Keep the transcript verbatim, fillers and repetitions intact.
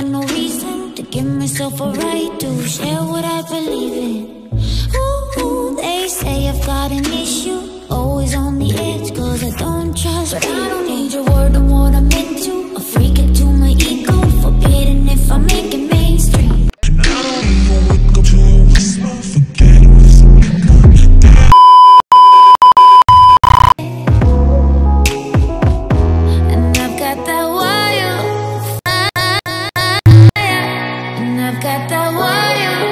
got no reason to give myself a right to share what I believe in. Ooh, they say I've got an issue, always on the edge, cause I don't trust. But I don't need your word on what I'm into. A freak it to my ego, forbidden if I make it mainstream. And I don't even wake up to a whisper, forget it was a damn. And I've got that wire, and I've got that wire.